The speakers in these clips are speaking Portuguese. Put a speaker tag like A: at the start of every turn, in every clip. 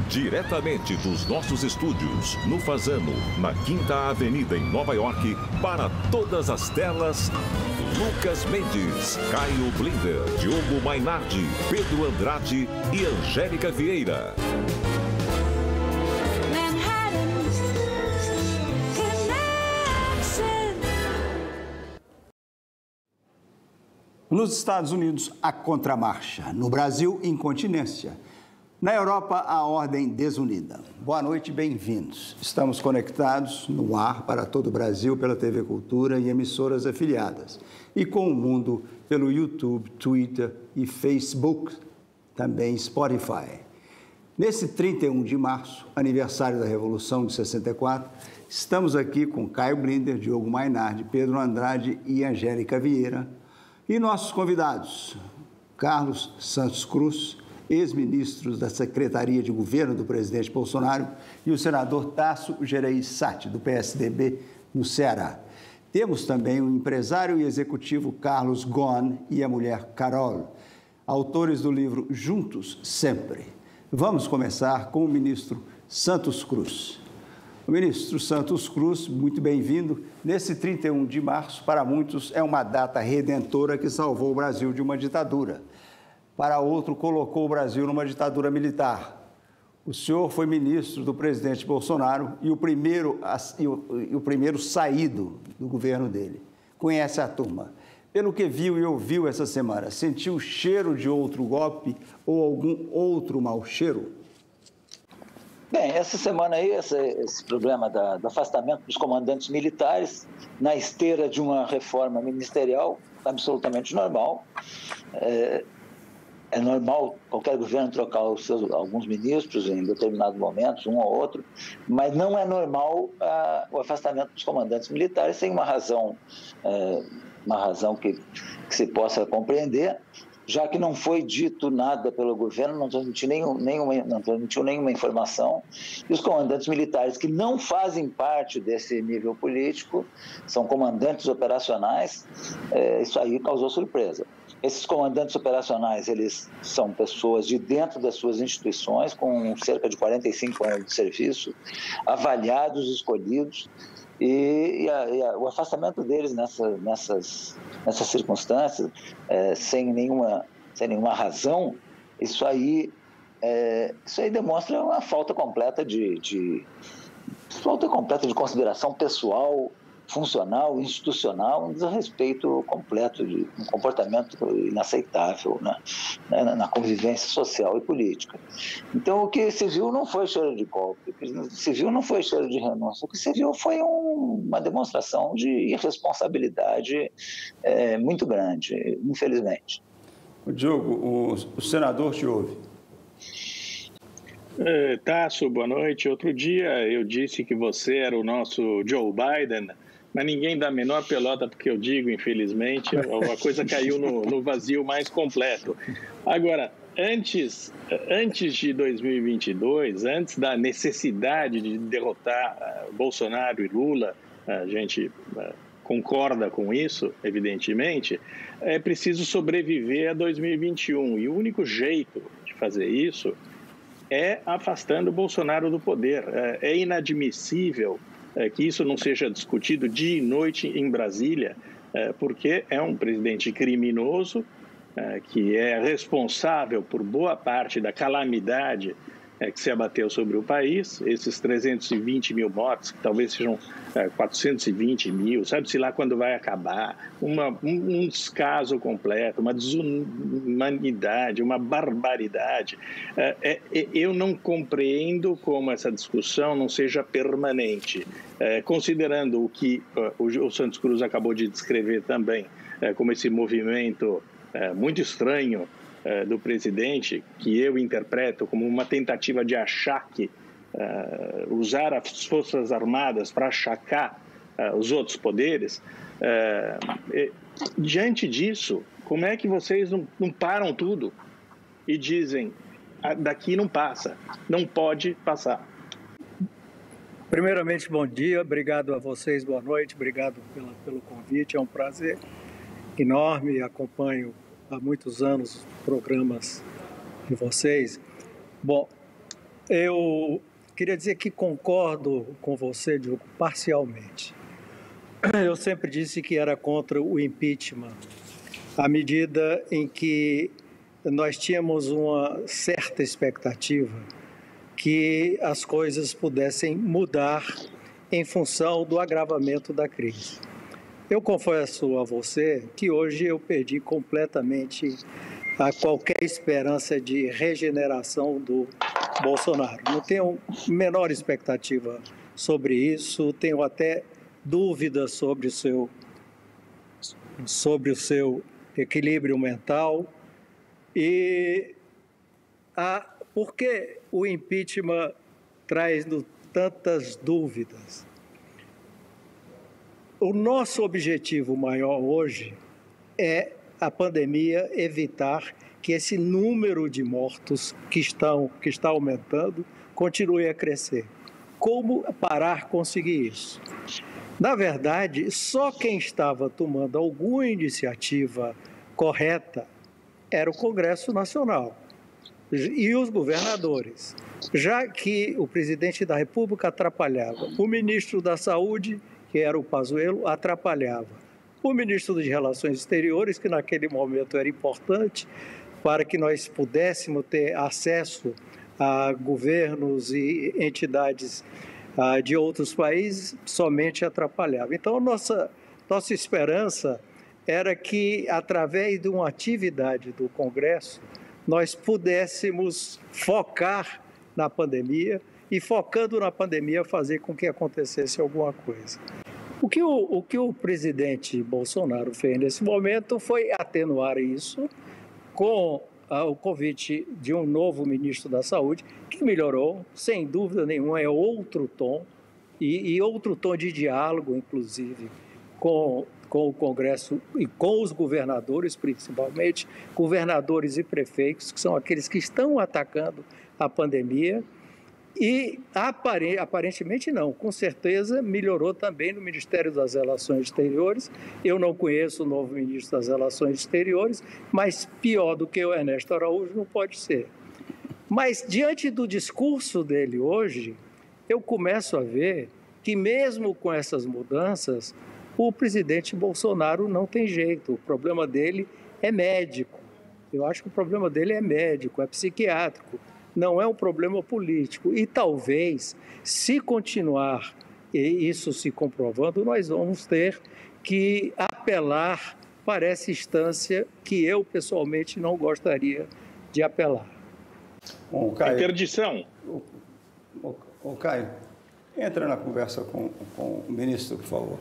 A: Diretamente dos nossos estúdios, no Fazano, na 5ª Avenida, em Nova York, para todas as telas, Lucas Mendes, Caio Blinder, Diogo Mainardi, Pedro Andrade e Angélica Vieira.
B: Nos Estados Unidos, a contramarcha. No Brasil, incontinência. Na Europa, a ordem desunida. Boa noite, bem-vindos. Estamos conectados no ar para todo o Brasil pela TV Cultura e emissoras afiliadas. E com o mundo pelo YouTube, Twitter e Facebook, também Spotify. Nesse 31 de março, aniversário da Revolução de 64, estamos aqui com Caio Blinder, Diogo Mainardi, Pedro Andrade e Angélica Vieira. E nossos convidados, Carlos Santos Cruz, ex-ministro da Secretaria de Governo do presidente Bolsonaro, e o senador Tasso Gereissati, do PSDB, no Ceará. Temos também o empresário e executivo Carlos Ghosn e a mulher Carol, autores do livro Juntos Sempre. Vamos começar com o ministro Santos Cruz. O ministro Santos Cruz, muito bem-vindo. Nesse 31 de março, para muitos, é uma data redentora que salvou o Brasil de uma ditadura. Para outro, colocou o Brasil numa ditadura militar. O senhor foi ministro do presidente Bolsonaro e o primeiro saído do governo dele. Conhece a turma. Pelo que viu e ouviu essa semana, sentiu o cheiro de outro golpe ou algum outro mau cheiro?
C: Bem, essa semana aí, esse problema do afastamento dos comandantes militares na esteira de uma reforma ministerial, absolutamente normal. É normal qualquer governo trocar alguns ministros em determinados momentos, um ou outro, mas não é normal o afastamento dos comandantes militares sem uma razão que se possa compreender, já que não foi dito nada pelo governo, não transmitiu nenhuma informação, e os comandantes militares que não fazem parte desse nível político, são comandantes operacionais, isso aí causou surpresa. Esses comandantes operacionais, eles são pessoas de dentro das suas instituições, com cerca de 45 anos de serviço, avaliados, escolhidos, e o afastamento deles nessas circunstâncias, sem nenhuma razão, isso aí demonstra uma falta completa de consideração pessoal, funcional, institucional, um desrespeito completo, um comportamento inaceitável, né, na convivência social e política. Então, o que se viu não foi cheiro de golpe, o que se viu não foi cheiro de renúncia, o que se viu foi uma demonstração de irresponsabilidade muito grande, infelizmente.
B: Diogo, o senador te ouve.
D: Tasso, boa noite. Outro dia eu disse que você era o nosso Joe Biden, mas ninguém dá a menor pelota porque eu digo, infelizmente, a coisa caiu no vazio mais completo. Agora, antes de 2022, antes da necessidade de derrotar Bolsonaro e Lula, a gente concorda com isso, evidentemente, é preciso sobreviver a 2021. E o único jeito de fazer isso é afastando o Bolsonaro do poder. É inadmissível que isso não seja discutido dia e noite em Brasília, porque é um presidente criminoso, que é responsável por boa parte da calamidade que se abateu sobre o país, esses 320 mil mortes, que talvez sejam 420 mil, sabe-se lá quando vai acabar, um descaso completo, uma desumanidade, uma barbaridade. Eu não compreendo como essa discussão não seja permanente, considerando o que o Santos Cruz acabou de descrever também, como esse movimento muito estranho do presidente, que eu interpreto como uma tentativa de achaque, usar as Forças Armadas para achacar os outros poderes. Diante disso, como é que vocês não param tudo e dizem, daqui não passa, não pode passar?
E: Primeiramente, bom dia, obrigado a vocês, boa noite, obrigado pelo convite, é um prazer enorme, acompanho há muitos anos os programas de vocês. Bom, Eu queria dizer que concordo com você, Diogo, parcialmente. Eu sempre disse que era contra o impeachment, à medida em que nós tínhamos uma certa expectativa que as coisas pudessem mudar em função do agravamento da crise. Eu confesso a você que hoje eu perdi completamente a qualquer esperança de regeneração do Bolsonaro. Não tenho a menor expectativa sobre isso, tenho até dúvidas sobre o seu equilíbrio mental. E por que o impeachment traz tantas dúvidas? O nosso objetivo maior hoje é a pandemia evitar que esse número de mortos que está aumentando continue a crescer. Como parar, conseguir isso? Na verdade, só quem estava tomando alguma iniciativa correta era o Congresso Nacional e os governadores, já que o presidente da República atrapalhava, o ministro da Saúde, que era o Pazuello, atrapalhava, o ministro de Relações Exteriores, que naquele momento era importante para que nós pudéssemos ter acesso a governos e entidades de outros países, somente atrapalhava. Então, nossa esperança era que, através de uma atividade do Congresso, nós pudéssemos focar na pandemia e, focando na pandemia, fazer com que acontecesse alguma coisa. O que o presidente Bolsonaro fez nesse momento foi atenuar isso com o convite de um novo ministro da Saúde, que melhorou, sem dúvida nenhuma, é outro tom, e outro tom de diálogo, inclusive, com o Congresso e com os governadores, principalmente, governadores e prefeitos, que são aqueles que estão atacando a pandemia. E aparentemente não, com certeza melhorou também no Ministério das Relações Exteriores. Eu não conheço o novo ministro das Relações Exteriores, mas pior do que o Ernesto Araújo não pode ser. Mas diante do discurso dele hoje, eu começo a ver que mesmo com essas mudanças, o presidente Bolsonaro não tem jeito, o problema dele é médico. Eu acho que o problema dele é médico, é psiquiátrico. Não é um problema político. E talvez, se continuar isso se comprovando, nós vamos ter que apelar para essa instância que eu, pessoalmente, não gostaria de apelar.
B: Bom, Caio,
D: interdição.
B: O Caio, entra na conversa com o ministro, por favor.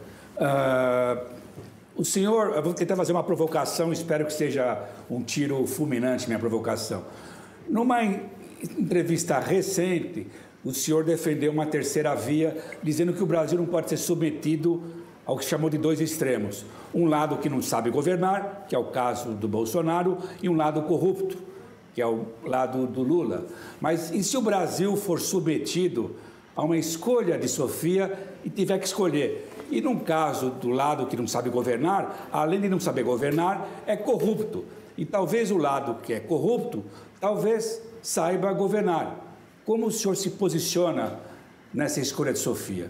F: O senhor, eu vou tentar fazer uma provocação, espero que seja um tiro fulminante minha provocação. Numa entrevista recente, o senhor defendeu uma terceira via, dizendo que o Brasil não pode ser submetido ao que chamou de dois extremos. Um lado que não sabe governar, que é o caso do Bolsonaro, e um lado corrupto, que é o lado do Lula. Mas e se o Brasil for submetido a uma escolha de Sofia e tiver que escolher? E num caso do lado que não sabe governar, além de não saber governar, é corrupto. E talvez o lado que é corrupto, talvez saiba governar. Como o senhor se posiciona nessa escolha de Sofia?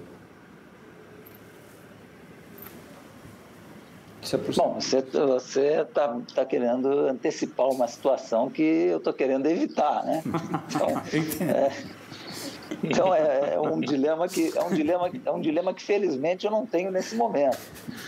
C: Bom, você está querendo antecipar uma situação que eu estou querendo evitar, né? Então é um dilema que felizmente eu não tenho nesse momento.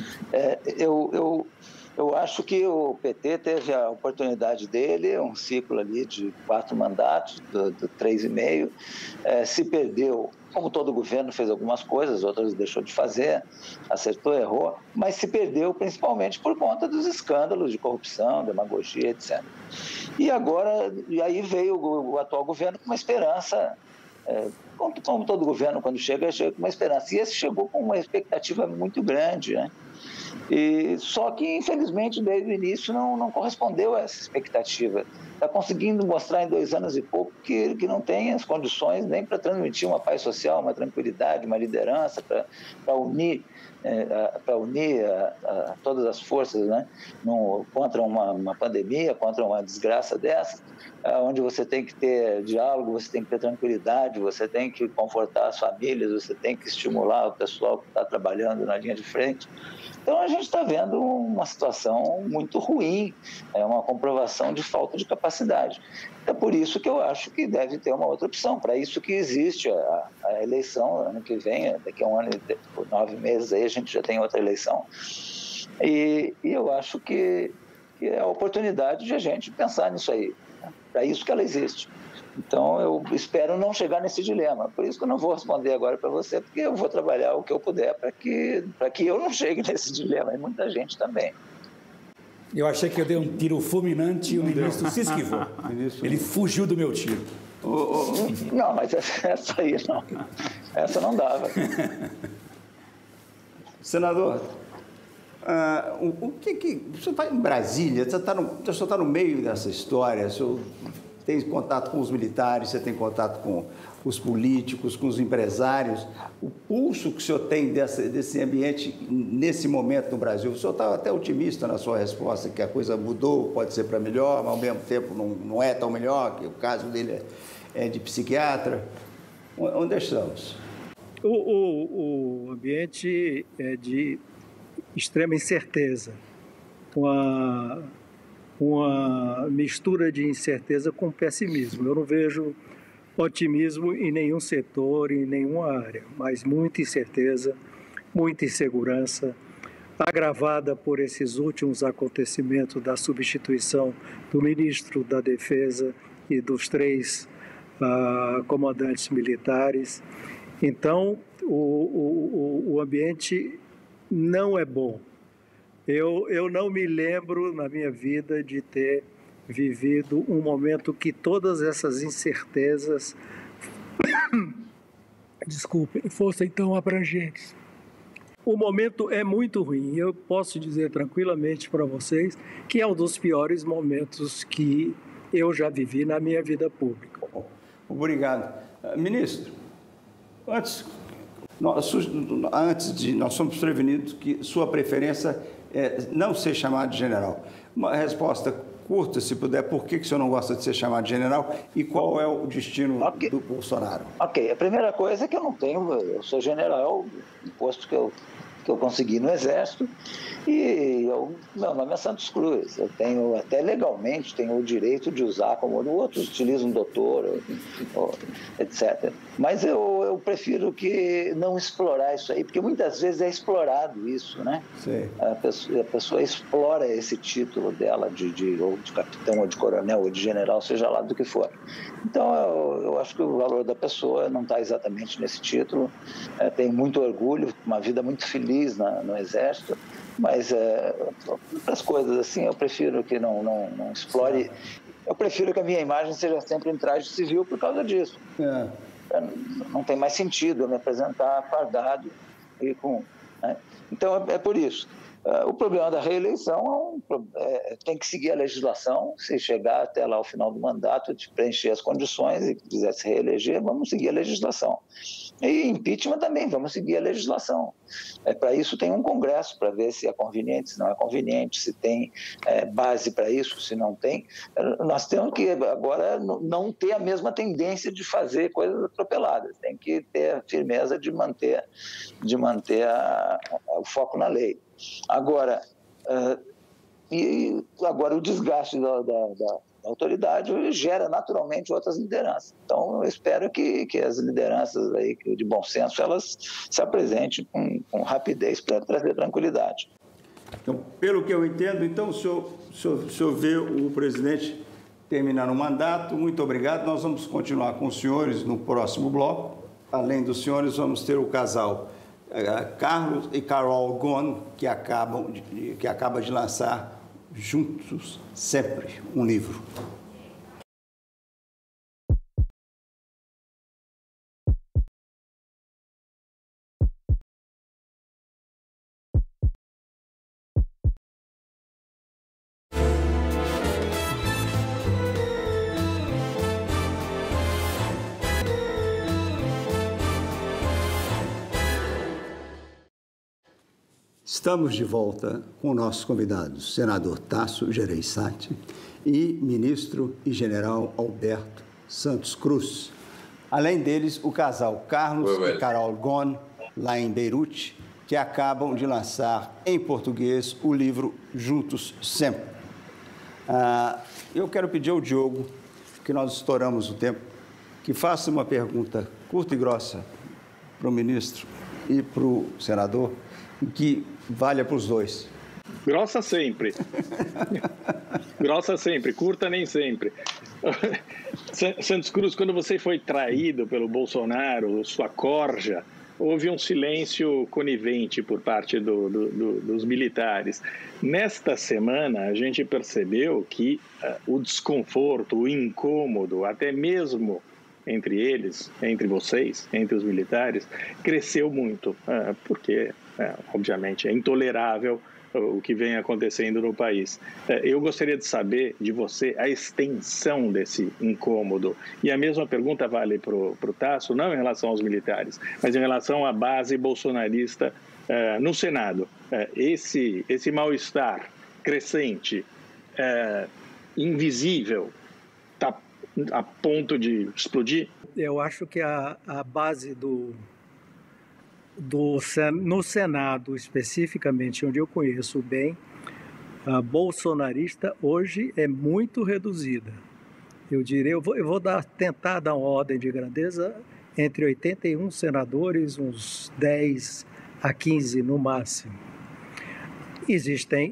C: Eu acho que o PT teve a oportunidade dele, um ciclo ali de 4 mandatos, do 3,5, se perdeu, como todo governo fez algumas coisas, outras deixou de fazer, acertou, errou, mas se perdeu principalmente por conta dos escândalos de corrupção, demagogia, etc. E aí veio o atual governo com uma esperança, como todo governo quando chega com uma esperança, e esse chegou com uma expectativa muito grande, né? E só que, infelizmente, desde o início não correspondeu a essa expectativa. Está conseguindo mostrar em 2 anos e pouco que não tem as condições nem para transmitir uma paz social, uma tranquilidade, uma liderança, para unir, todas as forças, né, contra uma pandemia, contra uma desgraça dessa, onde você tem que ter diálogo, você tem que ter tranquilidade, você tem que confortar as famílias, você tem que estimular o pessoal que está trabalhando na linha de frente. Então, a gente está vendo uma situação muito ruim, uma comprovação de falta de capacidade. É por isso que eu acho que deve ter uma outra opção, para isso que existe a eleição ano que vem, daqui a 1 ano e 9 meses aí a gente já tem outra eleição, e eu acho que é a oportunidade de a gente pensar nisso aí, né? Para isso que ela existe. Então, eu espero não chegar nesse dilema. Por isso que eu não vou responder agora para você, porque eu vou trabalhar o que eu puder para que eu não chegue nesse dilema, e muita gente também.
F: Eu achei que eu dei um tiro fulminante e o ministro se esquivou. Ele fugiu do meu tiro.
C: Não, mas essa aí não. Essa não dava.
B: Senador, o que você está em Brasília, você está no meio dessa história, o senhor tem contato com os militares, você tem contato com os políticos, com os empresários. O pulso que o senhor tem desse ambiente nesse momento no Brasil, o senhor está até otimista na sua resposta, que a coisa mudou, pode ser para melhor, mas ao mesmo tempo não é tão melhor, que o caso dele é de psiquiatra. Onde estamos?
E: O ambiente é de extrema incerteza, uma mistura de incerteza com pessimismo. Eu não vejo otimismo em nenhum setor, em nenhuma área, mas muita incerteza, muita insegurança, agravada por esses últimos acontecimentos da substituição do ministro da Defesa e dos 3 comandantes militares. Então, o ambiente não é bom. Eu não me lembro na minha vida de ter vivido um momento que todas essas incertezas fossem tão abrangentes. O momento é muito ruim. Eu posso dizer tranquilamente para vocês que é um dos piores momentos que eu já vivi na minha vida pública.
B: Obrigado. Ministro, nós somos prevenidos que sua preferência é não ser chamado de general. Uma resposta curta, se puder, por que o senhor não gosta de ser chamado de general e qual é o destino do Bolsonaro?
C: Ok, a primeira coisa é que eu sou general, um posto que eu consegui no Exército, e meu nome é Santos Cruz. Eu tenho, até legalmente, tenho o direito de usar, como outros utilizam doutor, etc. Mas eu prefiro que não explorar isso aí, porque muitas vezes é explorado isso, né?
B: Sim.
C: A pessoa explora esse título dela ou de capitão, ou de coronel, ou de general, seja lá do que for. Então, eu acho que o valor da pessoa não está exatamente nesse título. Tenho muito orgulho, uma vida muito feliz no Exército, mas outras coisas assim, eu prefiro que não explore. Eu prefiro que a minha imagem seja sempre em traje civil por causa disso. Não tem mais sentido eu me apresentar fardado e né? Então, é por isso. O problema da reeleição tem que seguir a legislação. Se chegar até lá ao final do mandato, de preencher as condições e quiser se reeleger, vamos seguir a legislação. E impeachment também, vamos seguir a legislação. Para isso tem um congresso, para ver se é conveniente, se não é conveniente, se tem base para isso, se não tem. Nós temos que agora não ter a mesma tendência de fazer coisas atropeladas. Tem que ter a firmeza de manter o foco na lei. Agora, o desgaste da autoridade gera naturalmente outras lideranças. Então, eu espero que as lideranças aí de bom senso, elas se apresentem com rapidez para trazer tranquilidade.
B: Então, pelo que eu entendo, então, o senhor vê o presidente terminar o mandato. Muito obrigado. Nós vamos continuar com os senhores no próximo bloco. Além dos senhores, vamos ter o casal Carlos e Carol Ghosn, que acaba de lançar Juntos Sempre, um livro. Estamos de volta com nossos convidados, senador Tasso Gereissati e ministro e general Alberto Santos Cruz. Além deles, o casal Carlos e Carol Ghosn, lá em Beirute, que acabam de lançar em português o livro Juntos Sempre. Eu quero pedir ao Diogo, que nós estouramos o tempo, que faça uma pergunta curta e grossa para o ministro e para o senador, que valha para os dois.
D: Grossa sempre. Grossa sempre, curta nem sempre. Santos Cruz, quando você foi traído pelo Bolsonaro, sua corja, houve um silêncio conivente por parte dos militares. Nesta semana, a gente percebeu que o desconforto, o incômodo, até mesmo entre eles, entre vocês, entre os militares, cresceu muito, porque, obviamente, é intolerável o que vem acontecendo no país. Eu gostaria de saber de você a extensão desse incômodo. E a mesma pergunta vale para o Tasso, não em relação aos militares, mas em relação à base bolsonarista no Senado. Esse mal-estar crescente, invisível, está a ponto de explodir?
E: Eu acho que a base no Senado, especificamente, onde eu conheço bem, a bolsonarista hoje é muito reduzida. Eu diria, eu vou tentar dar uma ordem de grandeza, entre 81 senadores, uns 10 a 15 no máximo. Existem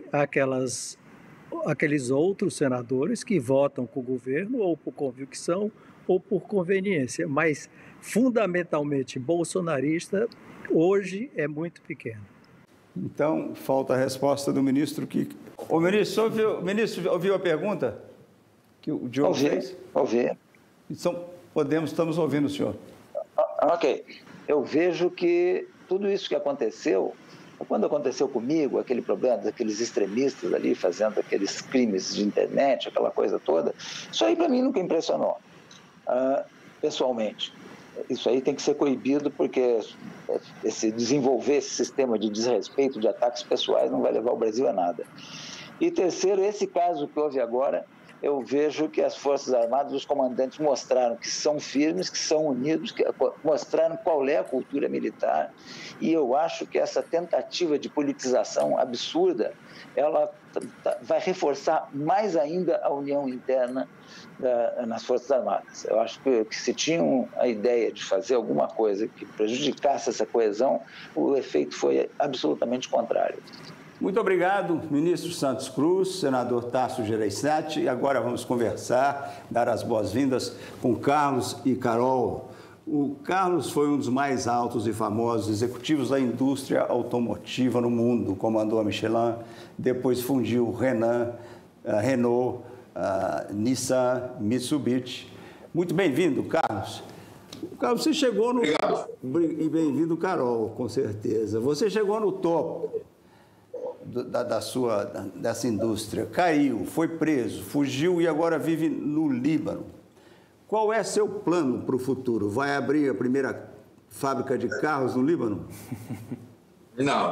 E: aqueles outros senadores que votam com o governo ou por convicção ou por conveniência, mas fundamentalmente bolsonarista hoje é muito pequeno.
B: Então, falta a resposta do ministro que... O ministro ouviu a pergunta que o Diogo fez?
C: Ouvi.
B: Então, estamos ouvindo o senhor.
C: Ok. Eu vejo que tudo isso que aconteceu, quando aconteceu comigo, aquele problema daqueles extremistas ali fazendo aqueles crimes de internet, aquela coisa toda, isso aí para mim nunca impressionou, pessoalmente. Isso aí tem que ser coibido, porque desenvolver esse sistema de desrespeito, de ataques pessoais, não vai levar o Brasil a nada. E terceiro, esse caso que houve agora, eu vejo que as Forças Armadas, os comandantes mostraram que são firmes, que são unidos, que mostraram qual é a cultura militar, e eu acho que essa tentativa de politização absurda, ela vai reforçar mais ainda a união interna nas Forças Armadas. Eu acho que se tinham a ideia de fazer alguma coisa que prejudicasse essa coesão, o efeito foi absolutamente contrário.
B: Muito obrigado, ministro Santos Cruz, senador Tasso Gereissati. E agora vamos conversar, dar as boas-vindas com Carlos e Carol. O Carlos foi um dos mais altos e famosos executivos da indústria automotiva no mundo. Comandou a Michelin, depois fundiu Renault, Nissan, Mitsubishi. Muito bem-vindo, Carlos. Carlos, você chegou no...
G: Obrigado.
B: E bem-vindo, Carol, com certeza. Você chegou no topo dessa indústria, caiu, foi preso, fugiu e agora vive no Líbano. Qual é seu plano para o futuro? Vai abrir a primeira fábrica de carros no Líbano?
G: Não.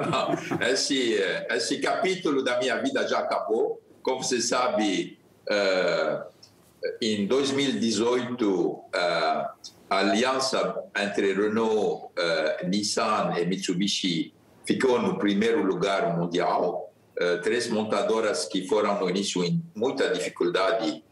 G: Esse capítulo da minha vida já acabou. Como você sabe, em 2018, a aliança entre Renault, Nissan e Mitsubishi ficou no primeiro lugar mundial. 3 montadoras que foram no início em muita dificuldade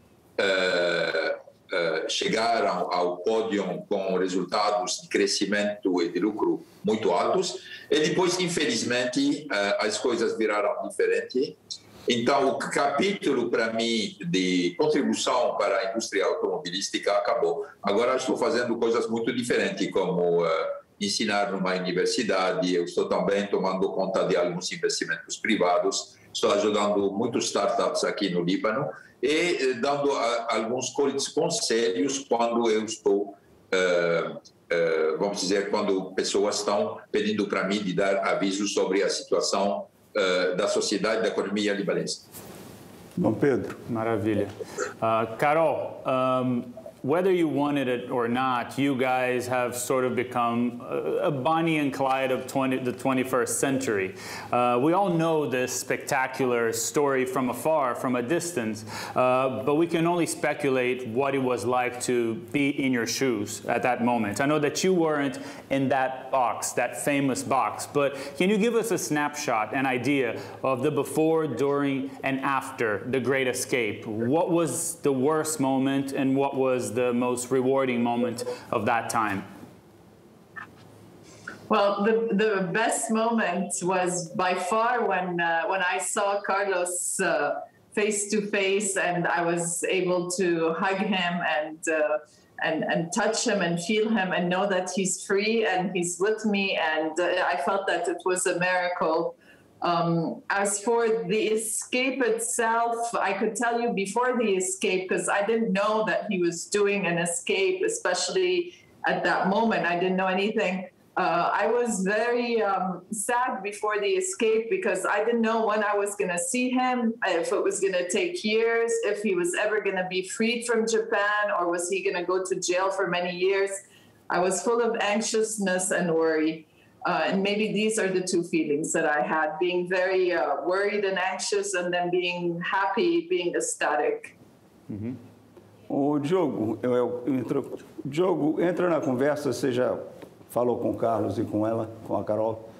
G: chegaram ao pódio com resultados de crescimento e de lucro muito altos. E depois, infelizmente, as coisas viraram diferentes. Então, o capítulo, para mim, de contribuição para a indústria automobilística acabou. Agora estou fazendo coisas muito diferentes, como ensinar numa universidade. Eu estou também tomando conta de alguns investimentos privados. Estou ajudando muitas startups aqui no Líbano e dando alguns conselhos quando eu estou, vamos dizer, quando pessoas estão pedindo para mim de dar avisos sobre a situação da sociedade, da economia libanesa.
B: Bom, Pedro.
H: Maravilha. Carol, whether you wanted it or not, you guys have sort of become a Bonnie and Clyde of the 21st century. We all know this spectacular story from afar, from a distance, but we can only speculate what it was like to be in your shoes at that moment. I know that you weren't in that box, that famous box, but can you give us a snapshot, an idea of the before, during, and after the Great Escape? What was the worst moment and what was the most rewarding moment of that time?
I: Well, the best moment was by far when I saw Carlos face to face, and I was able to hug him and touch him and feel him and know that he's free and he's with me, and I felt that it was a miracle. As for the escape itself, I could tell you before the escape, because I didn't know that he was doing an escape, especially at that moment. I didn't know anything. I was very sad before the escape because I didn't know when I was going to see him, if it was going to take years, if he was ever going to be freed from Japan, or was he going to go to jail for many years. I was full of anxiousness and worry. And maybe these are the two feelings that I had, being very worried and anxious, and then being happy, being ecstatic.
B: Mm-hmm. O Diogo, entra na conversa, você já falou com o Carlos e com ela, com a Carol?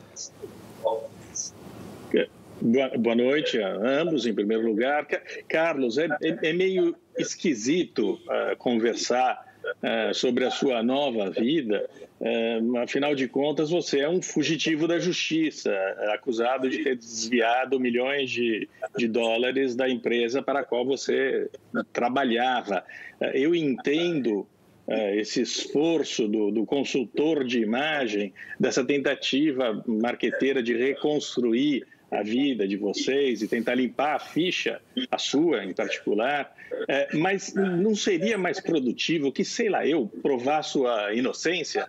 D: Boa noite a ambos, em primeiro lugar. Carlos, é meio esquisito conversar sobre a sua nova vida. Afinal de contas, você é um fugitivo da justiça, acusado de ter desviado milhões de dólares da empresa para a qual você trabalhava. Eu entendo esse esforço do consultor de imagem, dessa tentativa marqueteira de reconstruir a vida de vocês e tentar limpar a ficha, a sua em particular, mas não seria mais produtivo que, sei lá, eu provar sua inocência?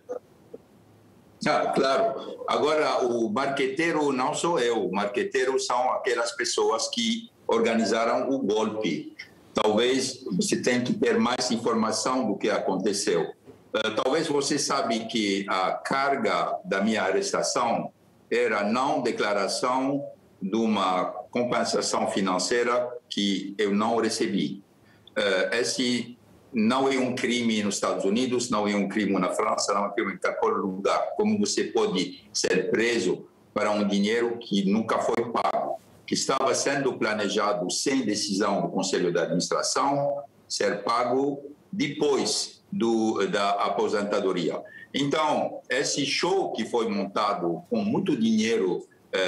G: Claro. Agora, o marqueteiro não sou eu. O marqueteiro são aquelas pessoas que organizaram o golpe. Talvez você tenha que ter mais informação do que aconteceu. Talvez você sabe que a carga da minha arrestação era não declaração de uma compensação financeira que eu não recebi. Esse não é um crime nos Estados Unidos, não é um crime na França, não é um crime em qualquer lugar. Como você pode ser preso para um dinheiro que nunca foi pago, que estava sendo planejado sem decisão do Conselho de Administração, ser pago depois da aposentadoria. Então, esse show que foi montado com muito dinheiro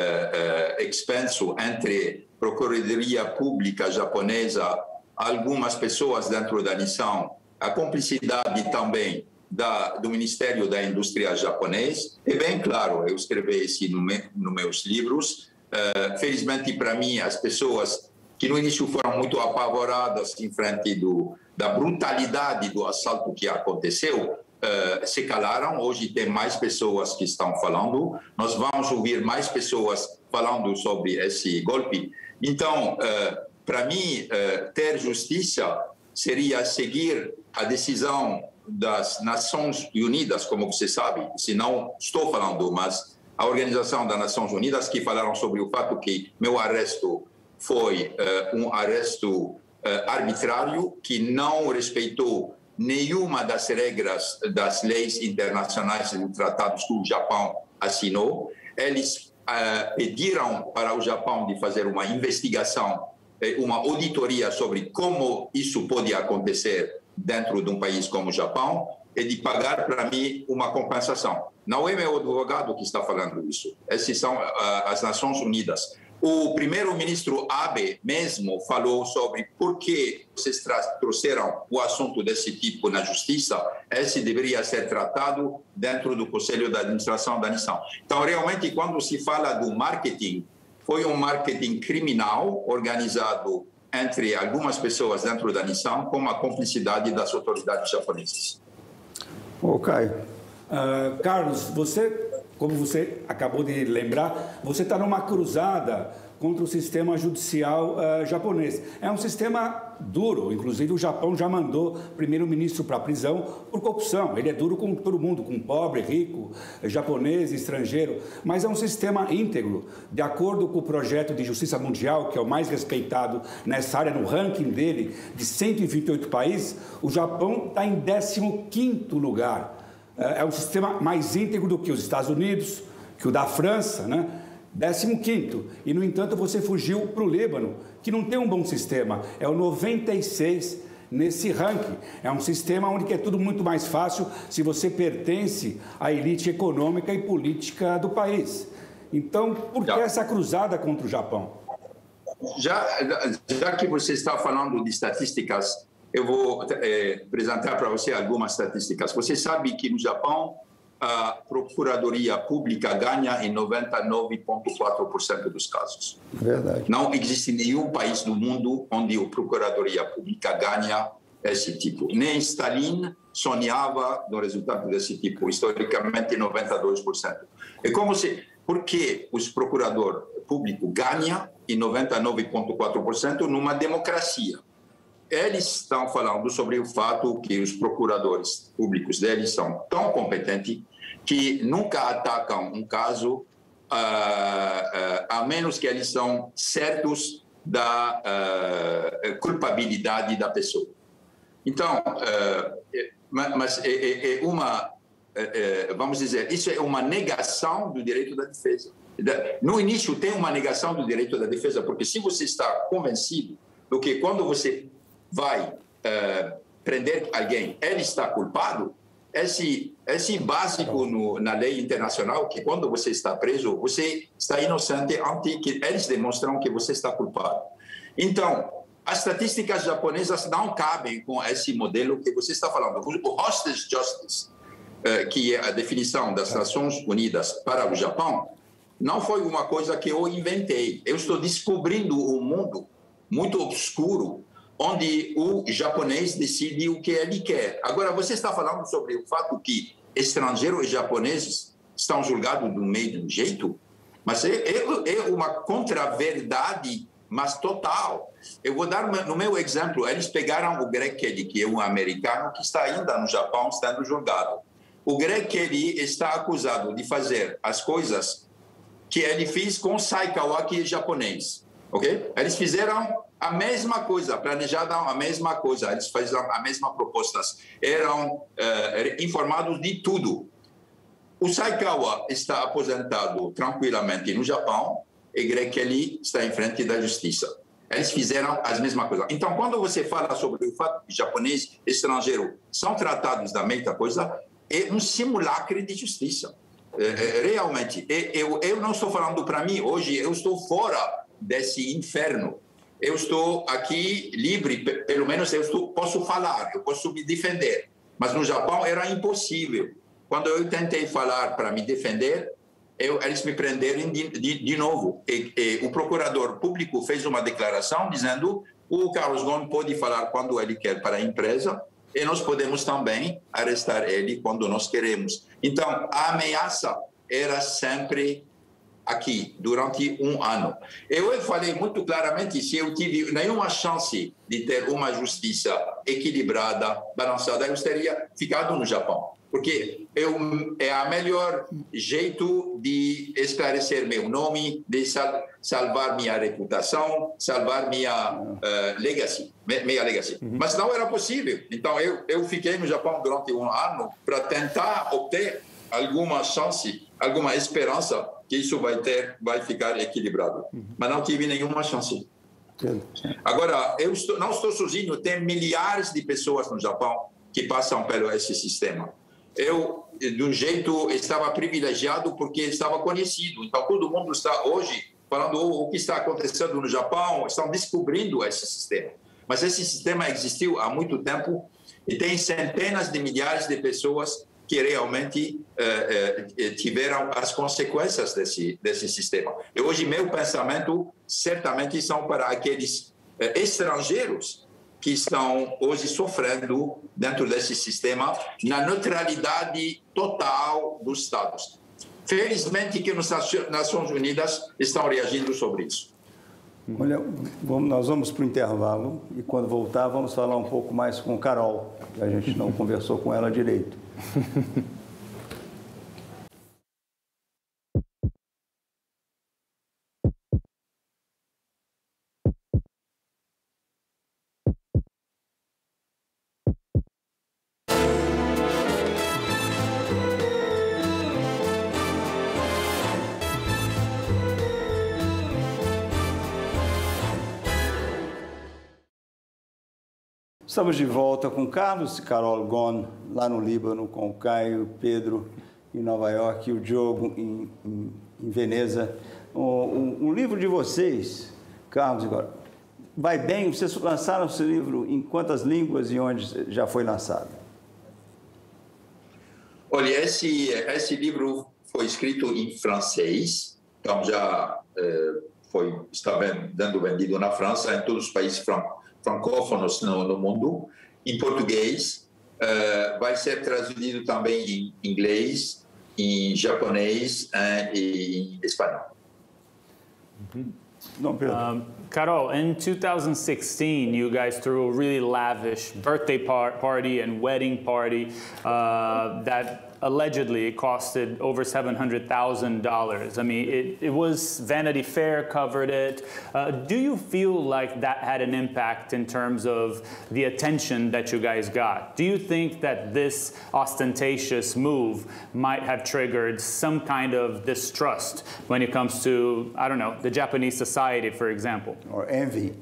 G: expenso entre Procuradoria Pública japonesa, algumas pessoas dentro da nação, a cumplicidade também do Ministério da Indústria japonês, é bem claro, eu escrevi isso nos meus livros. Felizmente para mim, as pessoas que no início foram muito apavoradas em frente da brutalidade do assalto que aconteceu, se calaram. Hoje tem mais pessoas que estão falando. Nós vamos ouvir mais pessoas falando sobre esse golpe. Então, para mim, ter justiça seria seguir a decisão das Nações Unidas, como você sabe, se não estou falando, mas a Organização das Nações Unidas, que falaram sobre o fato que meu arresto foi um arresto arbitrário, que não respeitou nenhuma das regras das leis internacionais e tratados que o Japão assinou. Eles pediram para o Japão de fazer uma investigação, uma auditoria sobre como isso pode acontecer dentro de um país como o Japão e de pagar para mim uma compensação. Não é meu advogado que está falando isso. Essas são as Nações Unidas. O primeiro-ministro Abe mesmo falou sobre por que vocês trouxeram o assunto desse tipo na justiça. Esse deveria ser tratado dentro do Conselho de Administração da nação. Então, realmente, quando se fala do marketing, foi um marketing criminal organizado entre algumas pessoas dentro da nação com a cumplicidade das autoridades japonesas.
B: Caio.
F: Carlos, como você acabou de lembrar, você está numa cruzada contra o sistema judicial japonês. É um sistema duro, inclusive o Japão já mandou primeiro-ministro para a prisão por corrupção. Ele é duro com todo mundo, com pobre, rico, japonês, estrangeiro, mas é um sistema íntegro. De acordo com o projeto de justiça mundial, que é o mais respeitado nessa área, no ranking dele, de 128 países, o Japão está em 15º lugar. É um sistema mais íntegro do que os Estados Unidos, que o da França, né? 15º. E, no entanto, você fugiu para o Líbano, que não tem um bom sistema. É o 96 nesse ranking. É um sistema onde é tudo muito mais fácil se você pertence à elite econômica e política do país. Então, por que essa cruzada contra o Japão?
G: Já que você está falando de estatísticas, eu vou apresentar para você algumas estatísticas. Você sabe que no Japão a Procuradoria Pública ganha em 99,4% dos casos.
B: Verdade.
G: Não existe nenhum país do mundo onde a Procuradoria Pública ganha esse tipo. Nem Stalin sonhava no resultado desse tipo, historicamente 92%. E por que os procuradores públicos ganham em 99,4% numa democracia? Eles estão falando sobre o fato que os procuradores públicos deles são tão competentes que nunca atacam um caso a menos que eles são certos da culpabilidade da pessoa. Então, mas vamos dizer, isso é uma negação do direito da defesa. No início tem uma negação do direito da defesa, porque se você está convencido do que quando você vai prender alguém, ele está culpado, esse básico na lei internacional, que quando você está preso, você está inocente antes que eles demonstram que você está culpado. Então, as estatísticas japonesas não cabem com esse modelo que você está falando. O hostage justice, que é a definição das Nações Unidas para o Japão, não foi uma coisa que eu inventei. Eu estou descobrindo um mundo muito obscuro, onde o japonês decide o que ele quer. Agora, você está falando sobre o fato que estrangeiros e japoneses estão julgados do mesmo jeito, mas é uma contra-verdade, mas total. Eu vou dar no meu exemplo. Eles pegaram o Greg Kelly, que é um americano que está ainda no Japão sendo julgado. O Greg Kelly está acusado de fazer as coisas que ele fez com Saikawa, que é japonês. Okay? Eles fizeram a mesma coisa, planejaram a mesma coisa, eles fizeram a mesma proposta, eram informados de tudo. O Saikawa está aposentado tranquilamente no Japão e Greg Kelly está em frente da justiça. Eles fizeram as mesmas coisas. Então, quando você fala sobre o fato que japonês e estrangeiro são tratados da mesma coisa, é um simulacro de justiça. Realmente. Eu não estou falando para mim, hoje eu estou fora desse inferno. Eu estou aqui livre, pelo menos posso falar, eu posso me defender. Mas no Japão era impossível. Quando eu tentei falar para me defender, eles me prenderam de novo. E o procurador público fez uma declaração dizendo o Carlos Ghosn pode falar quando ele quer para a empresa e nós podemos também arrestar ele quando nós queremos. Então, a ameaça era sempre aqui, durante um ano. Eu falei muito claramente, se eu tive nenhuma chance de ter uma justiça equilibrada, balançada, eu teria ficado no Japão. Porque é o melhor jeito de esclarecer meu nome, de salvar minha reputação, salvar minha legacy. Mas não era possível. Então, eu fiquei no Japão durante um ano para tentar obter alguma chance, alguma esperança que isso vai ficar equilibrado. Mas não tive nenhuma chance. Agora, não estou sozinho, tem milhares de pessoas no Japão que passam pelo esse sistema. Eu, de um jeito, estava privilegiado porque estava conhecido. Então, todo mundo está hoje falando o que está acontecendo no Japão, estão descobrindo esse sistema. Mas esse sistema existiu há muito tempo e tem centenas de milhares de pessoas que realmente tiveram as consequências desse sistema. E hoje, meu pensamento, certamente, são para aqueles estrangeiros que estão hoje sofrendo dentro desse sistema na neutralidade total dos Estados. Felizmente que as Nações Unidas estão reagindo sobre isso.
B: Olha, nós vamos para o intervalo e quando voltar vamos falar um pouco mais com Carol, que a gente não conversou com ela direito. Estamos de volta com Carlos e Carol Ghosn, lá no Líbano, com o Caio, Pedro em Nova York e o Diogo em Veneza. Um livro de vocês, Carlos e Carol, vai bem? Vocês lançaram esse livro em quantas línguas e onde já foi lançado?
G: Olha, esse livro foi escrito em francês, então já está sendo vendido na França, em todos os países francófonos no mundo, em português, vai ser traduzido também em inglês, em japonês e em espanhol.
H: Carol, in 2016, you guys threw a really lavish birthday party and wedding party that allegedly costed over $700,000. I mean, it was Vanity Fair covered it. Do you feel like that had an impact in terms of the attention that you guys got? Do you think that this ostentatious move might have triggered some kind of distrust when it comes to, I don't know, the Japanese society, for example?
B: Or envy?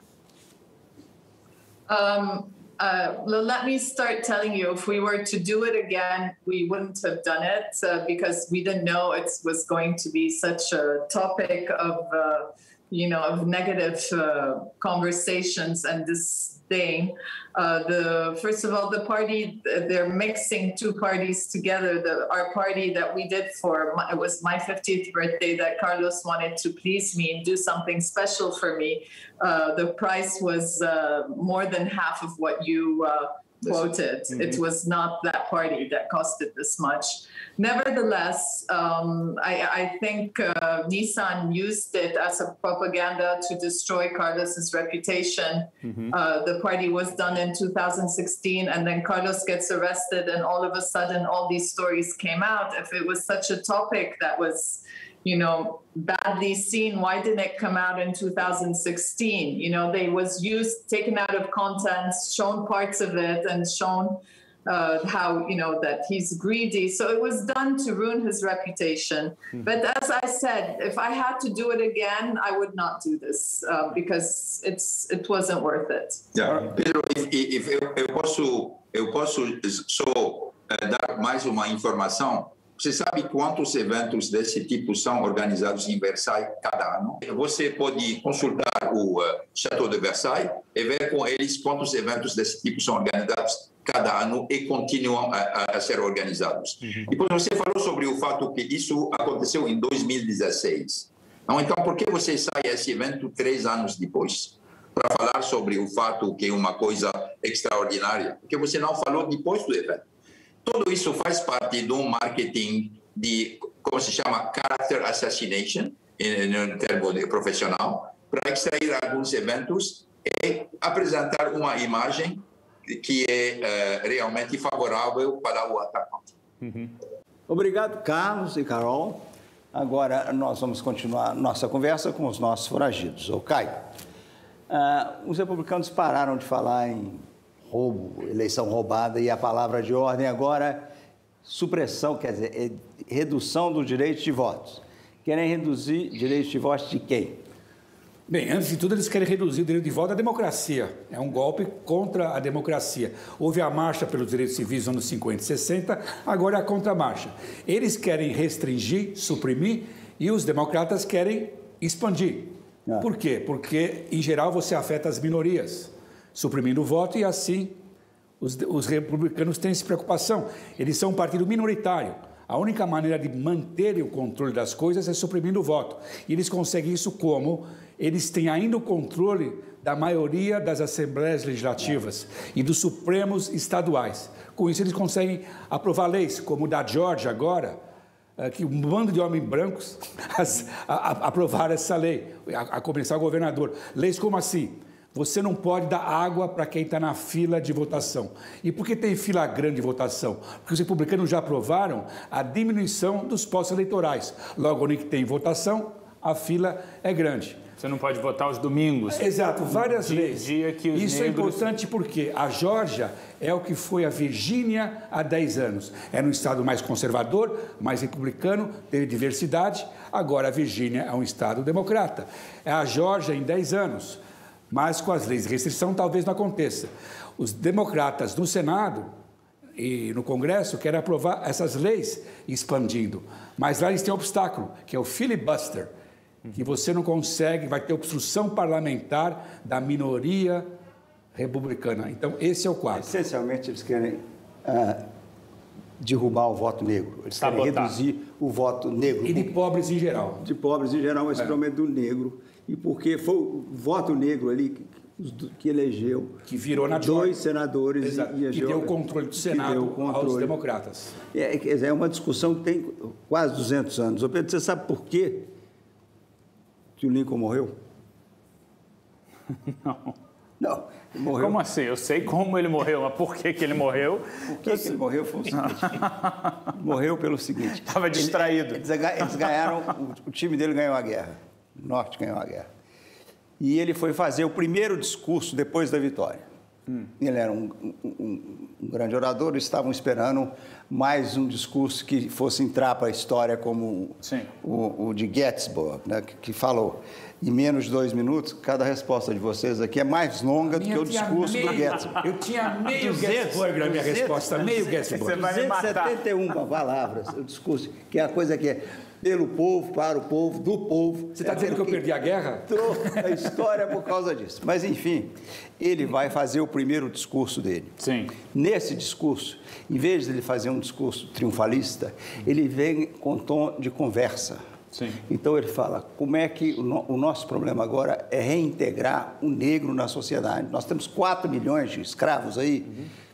I: Let me start telling you, if we were to do it again, we wouldn't have done it because we didn't know it was going to be such a topic of, of negative conversations and disdain. First of all, the party, they're mixing two parties together. Our party that we did it was my 50th birthday that Carlos wanted to please me and do something special for me. The price was more than half of what you quoted. Mm-hmm. It was not that party that costed this much. Nevertheless, I think Nissan used it as a propaganda to destroy Carlos's reputation. Mm-hmm. The party was done in 2016, and then Carlos gets arrested, and all of a sudden, all these stories came out. If it was such a topic that was, badly seen, why didn't it come out in 2016? They was taken out of context, shown parts of it, and shown how, that he's greedy. So it was done to ruin his reputation. Mm-hmm. But as I said, if I had to do it again, I would not do this because it wasn't worth it.
G: Yeah. Pedro, if eu posso só dar mais uma informação. Você sabe quantos eventos desse tipo são organizados em Versailles cada ano? Você pode consultar o Château de Versailles e ver com eles quantos eventos desse tipo são organizados cada ano e continuam a ser organizados. Uhum. Depois você falou sobre o fato que isso aconteceu em 2016. Então, por que você sai a esse evento 3 anos depois? Para falar sobre o fato que é uma coisa extraordinária. Porque você não falou depois do evento. Tudo isso faz parte de um marketing de, como se chama, character assassination, em termo profissional, para extrair alguns eventos e apresentar uma imagem que é realmente favorável para o atacante.
B: Uhum. Obrigado, Carlos e Carol. Agora nós vamos continuar nossa conversa com os nossos foragidos. Caio, os republicanos pararam de falar em roubo, eleição roubada, e a palavra de ordem agora, supressão, quer dizer, redução do direito de votos. Querem reduzir direito de votos de quem?
F: Bem, antes de tudo, eles querem reduzir o direito de voto à democracia. É um golpe contra a democracia. Houve a marcha pelos direitos civis nos anos 50 e 60, agora é a contramarcha. Eles querem restringir, suprimir, e os democratas querem expandir. Por quê? Porque, em geral, você afeta as minorias, suprimindo o voto, e assim os republicanos têm essa preocupação. Eles são um partido minoritário. A única maneira de manter o controle das coisas é suprimindo o voto. E eles conseguem isso como? Eles têm ainda o controle da maioria das assembleias legislativas e dos supremos estaduais. Com isso, eles conseguem aprovar leis, como o da Geórgia agora, que um bando de homens brancos aprovaram essa lei, a começar o governador. Leis como assim? Você não pode dar água para quem está na fila de votação. E por que tem fila grande de votação? Porque os republicanos já aprovaram a diminuição dos postos eleitorais. Logo, onde tem votação, a fila é grande.
H: Você não pode votar aos domingos.
F: Exato, várias leis. Isso é importante porque a Geórgia é o que foi a Virgínia há 10 anos. Era um estado mais conservador, mais republicano, teve diversidade. Agora a Virgínia é um estado democrata. É a Geórgia em 10 anos, mas com as leis de restrição talvez não aconteça. Os democratas no Senado e no Congresso querem aprovar essas leis expandindo. Mas lá eles têm um obstáculo, que é o filibuster, que você não consegue, vai ter obstrução parlamentar da minoria republicana. Então, esse é o quadro.
B: Essencialmente, eles querem derrubar o voto negro. Eles querem reduzir o voto negro.
F: E de pobres em geral.
B: De pobres em geral, mas principalmente do negro. E porque foi o voto negro ali que elegeu...
F: Que virou na
B: dois senadores.
F: Exato. E deu o controle do Senado aos democratas.
B: É uma discussão que tem quase 200 anos. Ô Pedro, você sabe por quê que o Lincoln morreu?
H: Não.
B: Ele morreu.
H: Como assim? Eu sei como ele morreu, mas por que ele morreu?
B: Por que ele morreu foi o seguinte. Morreu pelo seguinte.
H: Estava distraído.
B: Eles ganharam, o time dele ganhou a guerra. O Norte ganhou a guerra. E ele foi fazer o primeiro discurso depois da vitória. Ele era um grande orador, eles estavam esperando mais um discurso que fosse entrar para a história como o de Gettysburg, né, que falou. Em menos de 2 minutos, cada resposta de vocês aqui é mais longa do que o discurso do Gettysburg.
F: Eu tinha meio Gettysburg na minha resposta, meio Gettysburg.
B: 271 palavras, o discurso, que é a coisa que é pelo povo, para o povo, do povo.
F: Você está dizendo que eu perdi a guerra?
B: Entrou a história por causa disso. Mas, enfim, ele vai fazer o primeiro discurso dele.
H: Sim.
B: Nesse discurso, em vez de ele fazer um discurso triunfalista, ele vem com tom de conversa.
H: Sim.
B: Então, ele fala, como é que o nosso problema agora é reintegrar o negro na sociedade. Nós temos 4 milhões de escravos aí,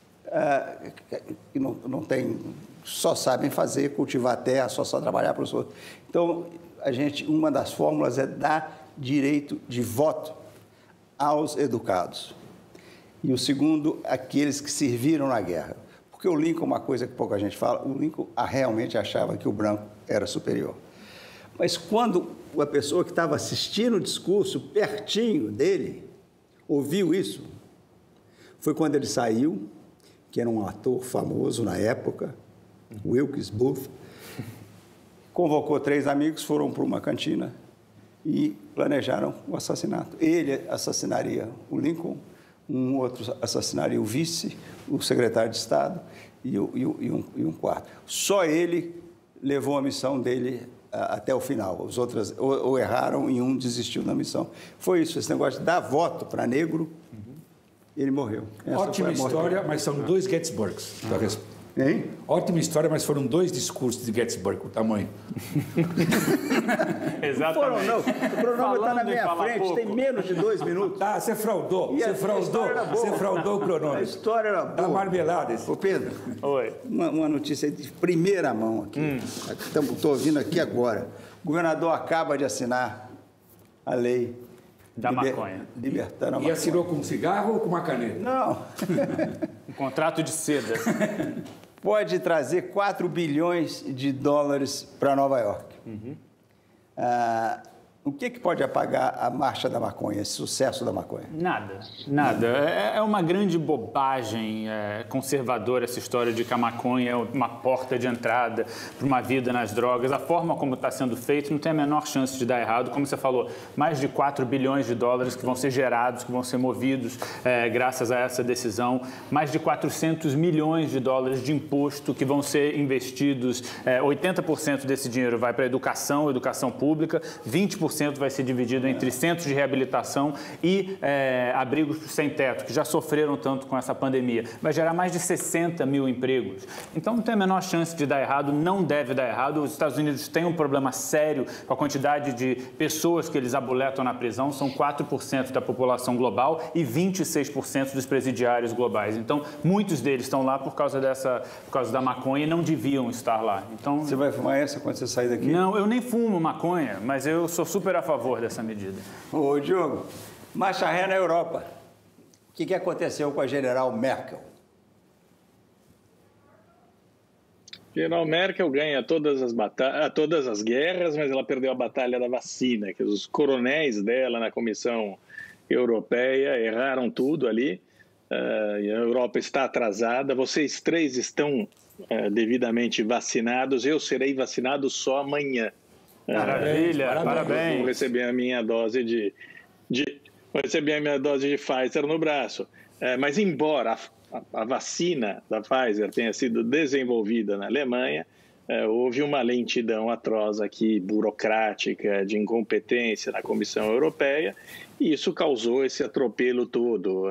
B: que não tem... só sabem fazer, cultivar terra, só trabalhar para os outros. Então, uma das fórmulas é dar direito de voto aos educados. E o segundo, aqueles que serviram na guerra. Porque o Lincoln, uma coisa que pouca gente fala, o Lincoln realmente achava que o branco era superior. Mas quando a pessoa que estava assistindo o discurso, pertinho dele, ouviu isso, foi quando ele saiu, que era um ator famoso na época, Wilkes Booth, convocou 3 amigos, foram para uma cantina e planejaram o assassinato. Ele assassinaria o Lincoln, um outro assassinaria o vice, o secretário de Estado e um quarto. Só ele levou a missão dele até o final. Os outros ou erraram e um desistiu da missão. Foi isso, esse negócio de dar voto para negro, ele morreu.
F: Ótima história, mas são 2 Gettysburgs.
B: Hein?
F: Ótima história, mas foram 2 discursos de Gettysburg, o tamanho.
H: Exatamente.
B: Não, o cronômetro está na minha frente,
H: pouco.
B: tem menos de 2 minutos.
F: Tá, você fraudou. Você fraudou o cronômetro.
B: A história era boa.
F: Tá marmelada esse.
B: Ô, Pedro,
H: Oi.
B: uma notícia de primeira mão aqui. Estou ouvindo aqui agora. O governador acaba de assinar a lei
H: da maconha.
B: Libertando a maconha.
F: E assinou com um cigarro ou com uma caneta?
B: Não.
H: Um contrato de seda.
B: Pode trazer 4 bilhões de dólares para Nova York. O que pode apagar a marcha da maconha, esse sucesso da maconha?
H: Nada. É uma grande bobagem conservadora essa história de que a maconha é uma porta de entrada para uma vida nas drogas. A forma como está sendo feito não tem a menor chance de dar errado. Como você falou, mais de 4 bilhões de dólares que vão ser gerados, que vão ser movidos graças a essa decisão. Mais de 400 milhões de dólares de imposto que vão ser investidos. 80% desse dinheiro vai para a educação pública, 20% 20% vai ser dividido entre centros de reabilitação e abrigos sem teto, que já sofreram tanto com essa pandemia. Vai gerar mais de 60 mil empregos. Então, não tem a menor chance de dar errado, não deve dar errado. Os Estados Unidos têm um problema sério com a quantidade de pessoas que eles aboletam na prisão. São 4% da população global e 26% dos presidiários globais. Então, muitos deles estão lá por causa da maconha e não deviam estar lá. Então,
B: você vai fumar essa quando você sair daqui?
H: Não, eu nem fumo maconha, mas eu sou super a favor dessa medida.
B: Ô, Diogo, marcha ré na Europa. O que aconteceu com a general Merkel?
D: General Merkel ganha todas as guerras, mas ela perdeu a batalha da vacina, que os coronéis dela na Comissão Europeia erraram tudo ali. A Europa está atrasada. Vocês três estão devidamente vacinados. Eu serei vacinado só amanhã.
H: Maravilha, parabéns.
D: Vou receber a minha dose de Pfizer no braço. Mas embora a vacina da Pfizer tenha sido desenvolvida na Alemanha, houve uma lentidão atroz aqui, burocrática, de incompetência na Comissão Europeia, e isso causou esse atropelo todo,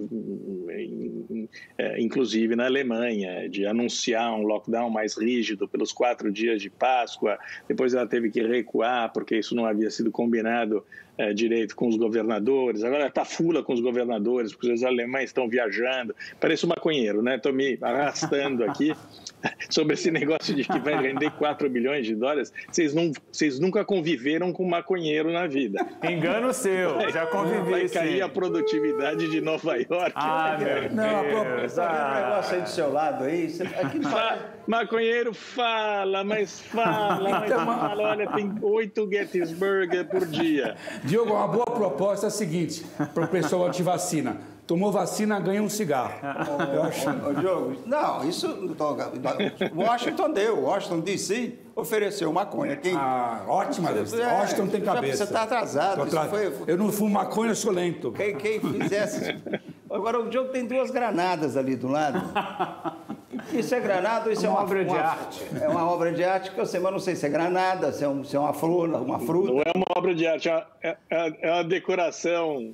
D: inclusive na Alemanha, de anunciar um lockdown mais rígido pelos 4 dias de Páscoa. Depois ela teve que recuar, porque isso não havia sido combinado direito com os governadores. Agora está fula com os governadores, porque os alemães estão viajando. Parece um maconheiro, né? Estou me arrastando aqui sobre esse negócio de que vai render 4 bilhões de dólares. Vocês nunca conviveram com um maconheiro na vida.
H: Engano seu, já convivi.
D: Vai cair a produtividade de Nova York.
H: Meu Deus.
B: Tá vendo o negócio aí do seu lado aí?
D: Maconheiro fala, mas fala. Olha, tem 8 Gettysburg por dia.
F: Diogo, uma boa proposta é a seguinte, para o pessoal antivacina. Tomou vacina, ganha um cigarro.
B: Diogo, não, isso... Washington DC ofereceu maconha.
F: Ótima. Washington tem cabeça.
B: Você está atrasado.
F: Eu não fumo maconha, eu sou lento.
B: Quem fizesse... Agora, o Diogo tem 2 granadas ali do lado. Isso é granada ou isso é uma
H: obra de arte?
B: É uma obra de arte que eu sei, mas não sei se é granada, se é uma flor, uma fruta.
D: Não é uma obra de arte, é uma decoração,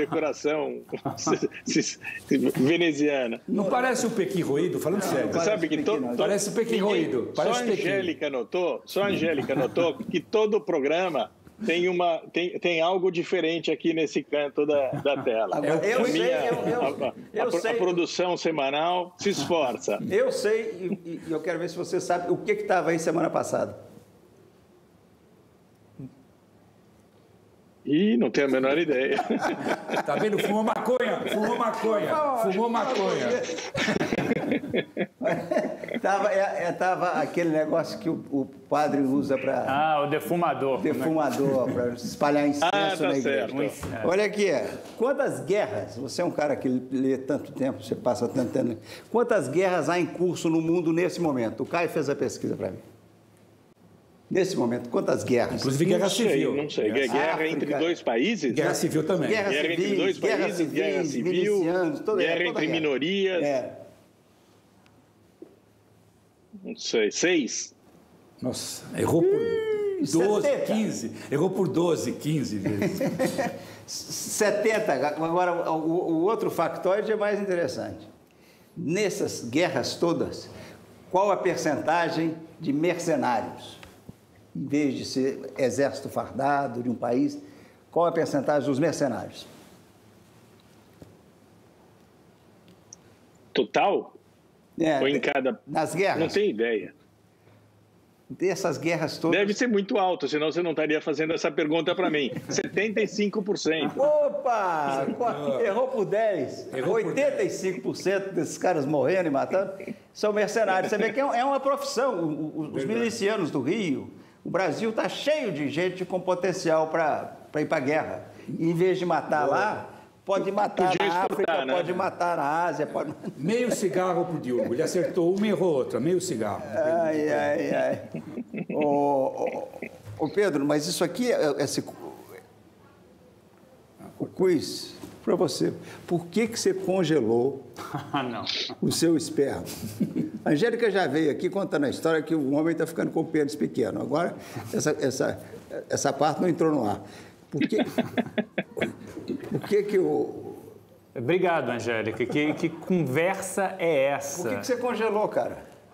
D: veneziana.
F: Não parece o Pequi roído? Falando sério.
D: Você sabe que
F: parece o Pequi roído.
D: Só a Angélica notou que todo o programa tem algo diferente aqui nesse canto da tela. A produção semanal se esforça.
B: Eu sei, e eu quero ver se você sabe o que estava aí semana passada.
F: Ih,
D: não tenho a menor ideia.
F: Tá vendo? Fumou maconha.
B: Tava aquele negócio que o padre usa para...
H: o defumador.
B: Para espalhar incenso na igreja. Olha aqui, quantas guerras, você é um cara que lê tanto tempo, você passa tanto tempo, quantas guerras há em curso no mundo nesse momento? O Caio fez a pesquisa para mim. Nesse momento, quantas guerras?
F: Inclusive guerra civil.
D: Não sei. Guerra entre 2 países?
F: Guerra civil também.
D: Guerra entre 2 países, guerra civil, guerra entre minorias. Não sei, 6?
F: Nossa, errou por 12, 15. Errou por 12, 15 vezes.
B: 70. Agora, o outro factoide é mais interessante. Nessas guerras todas, qual a percentagem de mercenários? Em vez de ser exército fardado de um país, qual a percentagem dos mercenários?
D: Total? Ou em cada...
B: Nas guerras?
D: Não tenho ideia.
B: Dessas guerras todas...
D: Deve ser muito alto, senão você não estaria fazendo essa pergunta para mim. 75%.
B: Opa! Errou por 10. 85% desses caras morrendo e matando são mercenários. Você vê que é uma profissão. Os milicianos do Rio... O Brasil está cheio de gente com potencial para ir para a guerra. E, em vez de matar lá, pode matar na África, né? Pode matar na Ásia. Pode...
F: Meio cigarro para o Diogo. Ele acertou uma e errou outra. Meio cigarro.
B: Ai. Ô, Pedro, mas isso aqui, o quiz para você. Por que você congelou o seu esperma? A Angélica já veio aqui contando a história que o homem está ficando com o pênis pequeno. Agora, essa parte não entrou no ar. Por que que o...
H: Obrigado, Angélica. Que conversa é essa?
B: Por que você congelou, cara?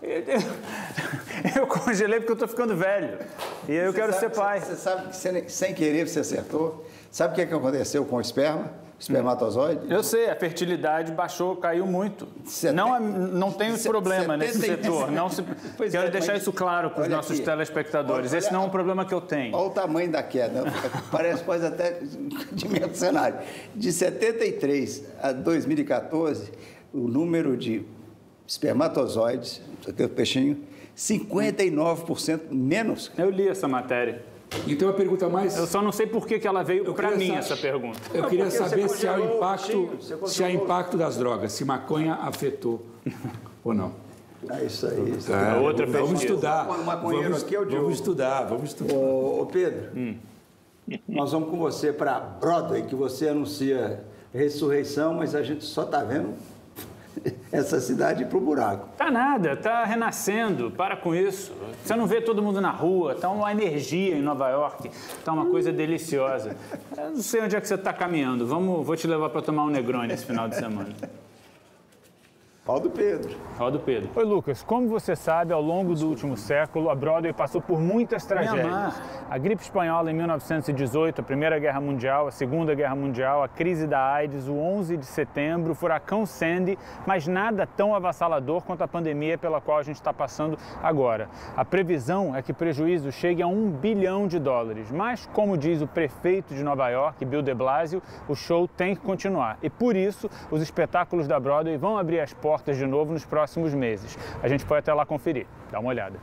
H: Eu congelei porque eu estou ficando velho. E eu quero ser pai.
B: Você sabe que sem querer você acertou. Sabe o que aconteceu com o esperma? O espermatozoide?
H: Eu sei, a fertilidade baixou, caiu muito. Não tem problema nesse setor. Quero deixar isso claro para os nossos telespectadores. Esse não é um problema que eu tenho.
B: Olha o tamanho da queda. Pode até dimensionar. De 73 a 2014, o número de espermatozoides, aqui o peixinho, 59% menos.
H: Eu li essa matéria.
F: Então a pergunta mais...
H: Eu só não sei por que ela veio para mim, essa pergunta.
F: Eu queria saber se há impacto das drogas, se maconha afetou ou não.
B: É isso aí.
F: Vamos estudar.
B: Vamos estudar. Ô Pedro, nós vamos com você para Broadway, que você anuncia ressurreição, mas a gente só está vendo essa cidade ir pro buraco.
H: Tá nada, tá renascendo, para com isso. Você não vê todo mundo na rua, tá uma energia em Nova York, tá uma coisa deliciosa. Eu não sei onde é que você tá caminhando, vou te levar para tomar um Negroni esse final de semana.
B: Roda o Pedro.
H: Roda o Pedro. Oi, Lucas. Como você sabe, ao longo do último século, a Broadway passou por muitas tragédias. A gripe espanhola em 1918, a Primeira Guerra Mundial, a Segunda Guerra Mundial, a crise da AIDS, o 11 de setembro, o furacão Sandy, mas nada tão avassalador quanto a pandemia pela qual a gente está passando agora. A previsão é que o prejuízo chegue a $1 bilhão, mas, como diz o prefeito de Nova York, Bill de Blasio, o show tem que continuar. E por isso, os espetáculos da Broadway vão abrir as portas de novo nos próximos meses. A gente pode até lá conferir. Dá uma olhada.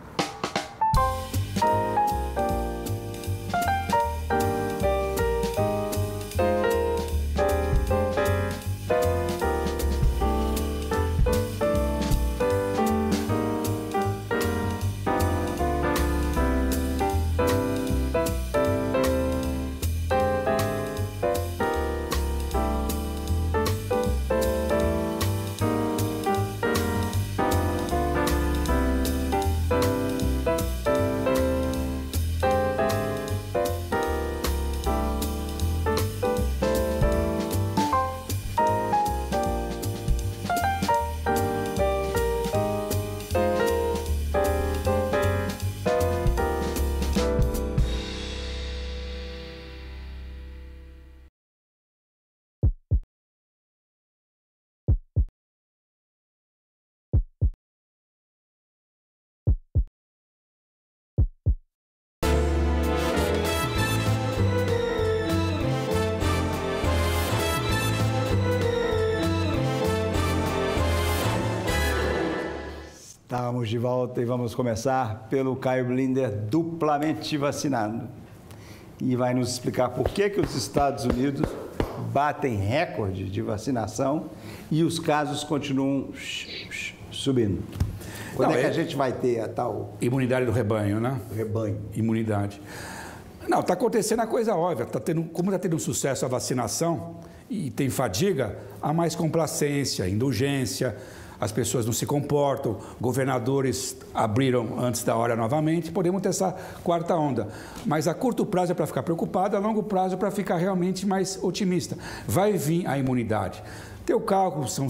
B: Estamos de volta e vamos começar pelo Caio Blinder, duplamente vacinado. E vai nos explicar por que os Estados Unidos batem recorde de vacinação e os casos continuam subindo. Quando é que a gente vai ter a tal...
F: Imunidade do rebanho, né?
B: Rebanho.
F: Imunidade. Não, está acontecendo a coisa óbvia. Como está tendo sucesso a vacinação e tem fadiga, há mais complacência, indulgência, as pessoas não se comportam, governadores abriram antes da hora novamente, podemos ter essa quarta onda. Mas a curto prazo é para ficar preocupado, a longo prazo é para ficar realmente mais otimista. Vai vir a imunidade. Teu cálculo são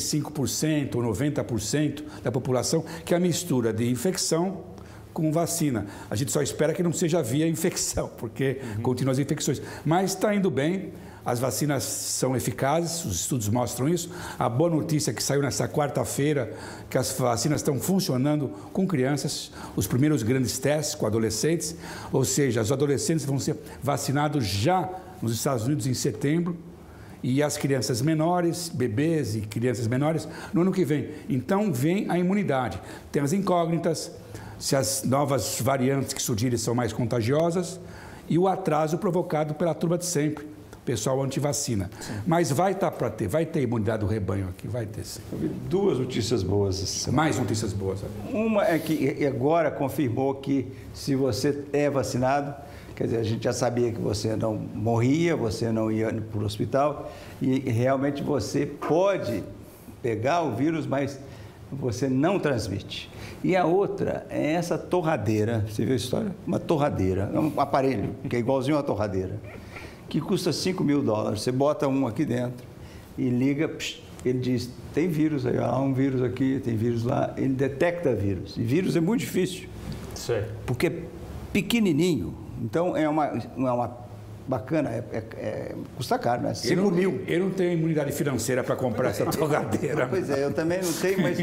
F: 75% ou 90% da população, que é a mistura de infecção com vacina. A gente só espera que não seja via infecção, porque continuam as infecções. Mas está indo bem. As vacinas são eficazes, os estudos mostram isso. A boa notícia que saiu nessa quarta-feira, que as vacinas estão funcionando com crianças, os primeiros grandes testes com adolescentes, ou seja, os adolescentes vão ser vacinados já nos Estados Unidos em setembro, e as crianças menores, bebês e crianças menores, no ano que vem. Então, vem a imunidade. Tem as incógnitas, se as novas variantes que surgirem são mais contagiosas, e o atraso provocado pela turma de sempre. Pessoal antivacina. Sim. Mas vai ter imunidade do rebanho aqui, vai ter sim.
B: Eu vi duas notícias boas essa semana.
F: Mais notícias boas.
B: Uma é que agora confirmou que se você é vacinado, quer dizer, a gente já sabia que você não morria, você não ia para o hospital e realmente você pode pegar o vírus, mas você não transmite. E a outra é essa torradeira, você viu a história? Uma torradeira, é um aparelho, que é igualzinho a torradeira, que custa $5 mil. Você bota um aqui dentro e liga, ele diz, tem vírus aí, há um vírus aqui, tem vírus lá, ele detecta vírus. E vírus é muito difícil, porque é pequenininho, então é uma bacana, custa caro, né? 5 mil.
F: Eu não tenho imunidade financeira para comprar essa torradeira.
B: Pois é, eu também não tenho, mas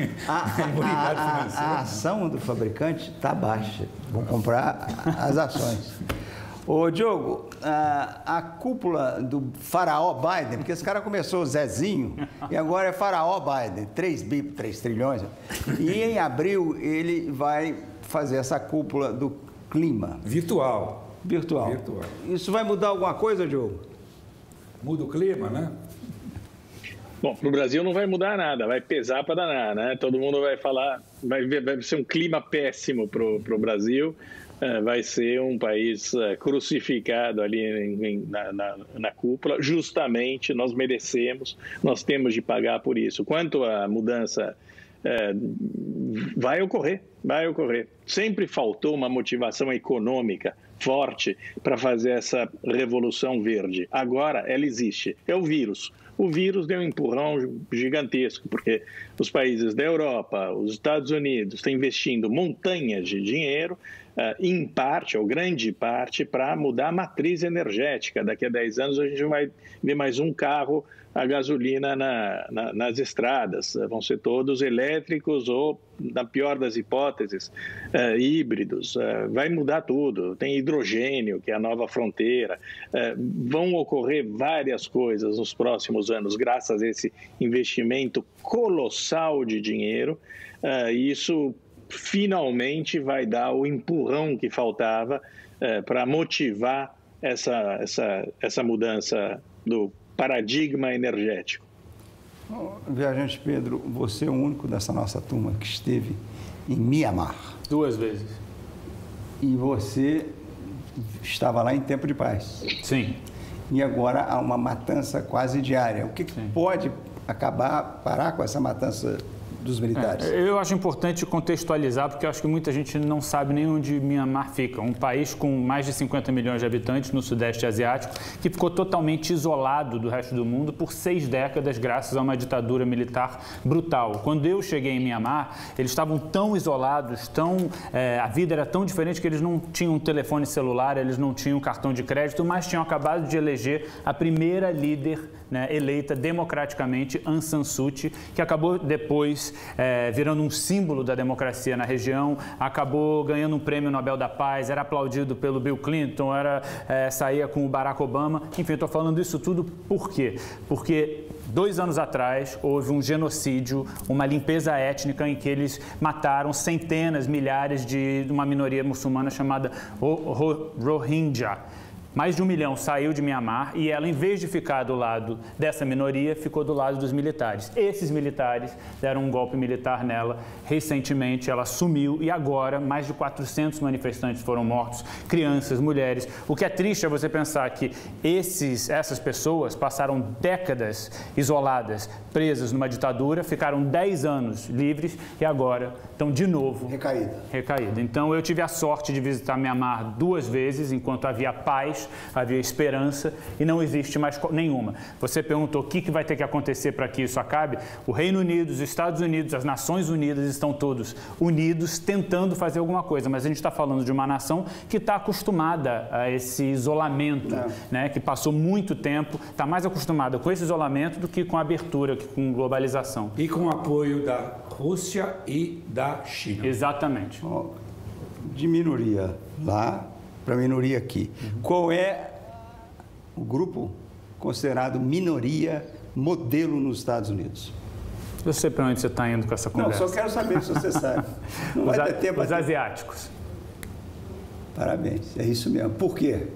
B: a ação do fabricante está baixa. Vão comprar as ações. Ô, Diogo, a cúpula do faraó Biden, porque esse cara começou Zezinho e agora é faraó Biden, 3 trilhões. E em abril ele vai fazer essa cúpula do clima.
F: Virtual.
B: Isso vai mudar alguma coisa, Diogo?
F: Muda o clima, né?
D: Bom, para o Brasil não vai mudar nada, vai pesar para danar, né? Todo mundo vai falar, vai ser um clima péssimo para o Brasil, vai ser um país crucificado ali na cúpula. Justamente, nós merecemos, nós temos de pagar por isso. Quanto à mudança, vai ocorrer. Sempre faltou uma motivação econômica forte para fazer essa revolução verde. Agora ela existe. É o vírus. O vírus deu um empurrão gigantesco, porque os países da Europa, os Estados Unidos estão investindo montanhas de dinheiro, em parte, ou grande parte, para mudar a matriz energética. Daqui a 10 anos a gente vai ver mais um carro a gasolina nas estradas. Vão ser todos elétricos ou, na pior das hipóteses, híbridos. Vai mudar tudo. Tem hidrogênio, que é a nova fronteira. Vão ocorrer várias coisas nos próximos anos, graças a esse investimento colossal de dinheiro. Isso finalmente vai dar o empurrão que faltava para motivar essa mudança do paradigma energético.
B: Viajante Pedro, você é o único dessa nossa turma que esteve em Mianmar.
H: 2 vezes.
B: E você estava lá em tempo de paz.
H: Sim.
B: E agora há uma matança quase diária. O que pode parar com essa matança dos militares?
H: Eu acho importante contextualizar, porque eu acho que muita gente não sabe nem onde Mianmar fica. Um país com mais de 50 milhões de habitantes no Sudeste Asiático, que ficou totalmente isolado do resto do mundo por 6 décadas, graças a uma ditadura militar brutal. Quando eu cheguei em Mianmar, eles estavam tão isolados, a vida era tão diferente que eles não tinham telefone celular, eles não tinham cartão de crédito, mas tinham acabado de eleger a primeira líder, né, eleita democraticamente, Aung San Suu Kyi, que acabou depois virando um símbolo da democracia na região, acabou ganhando um prêmio Nobel da Paz, era aplaudido pelo Bill Clinton, saía com o Barack Obama. Enfim, estou falando isso tudo por quê? Porque 2 anos atrás houve um genocídio, uma limpeza étnica em que eles mataram centenas, milhares de uma minoria muçulmana chamada Rohingya. Mais de 1 milhão saiu de Mianmar e ela, em vez de ficar do lado dessa minoria, ficou do lado dos militares. Esses militares deram um golpe militar nela recentemente, ela sumiu e agora mais de 400 manifestantes foram mortos, crianças, mulheres. O que é triste é você pensar que essas pessoas passaram décadas isoladas, presas numa ditadura, ficaram 10 anos livres e agora estão de novo recaídas. Então eu tive a sorte de visitar Mianmar 2 vezes, enquanto havia paz, havia esperança e não existe mais nenhuma. Você perguntou o que vai ter que acontecer para que isso acabe? O Reino Unido, os Estados Unidos, as Nações Unidas estão todos unidos tentando fazer alguma coisa, mas a gente está falando de uma nação que está acostumada a esse isolamento, né, que passou muito tempo, está mais acostumada com esse isolamento do que com a abertura, que com globalização.
F: E com o apoio da Rússia e da China.
H: Exatamente.
B: De minoria lá para minoria aqui. Qual é o grupo considerado minoria modelo nos Estados Unidos?
H: Eu sei para onde você está indo com essa conversa.
B: Não, só quero saber se você sabe. Não vai ter tempo.
H: Os asiáticos.
B: Parabéns, é isso mesmo. Por quê?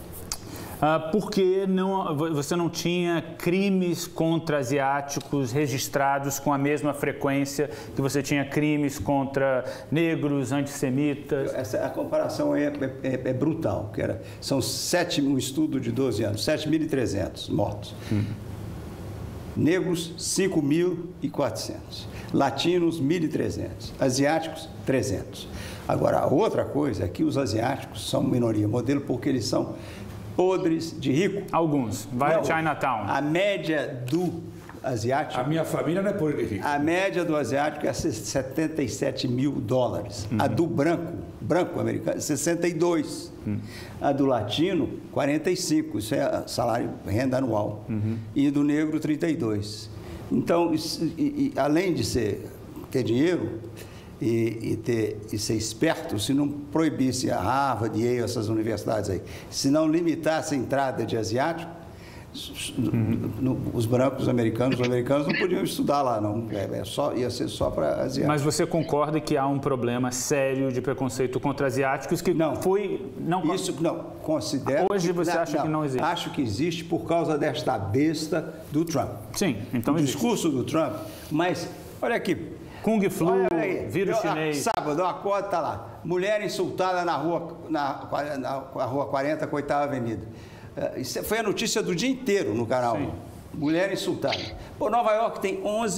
H: Porque você não tinha crimes contra asiáticos registrados com a mesma frequência que você tinha crimes contra negros, antissemitas.
B: A comparação é brutal. São um estudo de 12 anos, 7.300 mortos. Negros, 5.400. Latinos, 1.300. Asiáticos, 300. Agora, a outra coisa é que os asiáticos são minoria modelo porque eles são podres de rico.
H: Alguns. Vai a Chinatown.
B: A média do asiático...
F: A minha família não é podre de rico.
B: A média do asiático é 77 mil dólares. A do branco americano, 62. A do latino, 45. Isso é salário, renda anual. E do negro, 32. Então, além de ter dinheiro e ser esperto, se não proibisse a Harvard, Yale, essas universidades aí, se não limitasse a entrada de asiático, os brancos americanos, os americanos não podiam estudar lá, não. Ia ser só para asiáticos.
H: Mas você concorda que há um problema sério de preconceito contra asiáticos que
B: não
H: foi... Não,
B: isso não, considero...
H: Hoje você acha que não existe?
B: Acho que existe por causa desta besta do Trump.
H: Sim, então existe.
B: O discurso do Trump, mas olha aqui...
H: Kung Flu, vírus chinês...
B: Sábado, a cota está lá. Mulher insultada na rua 40, com a 8ª Avenida. Isso foi a notícia do dia inteiro no canal. Sim. Mulher insultada. Pô, Nova York tem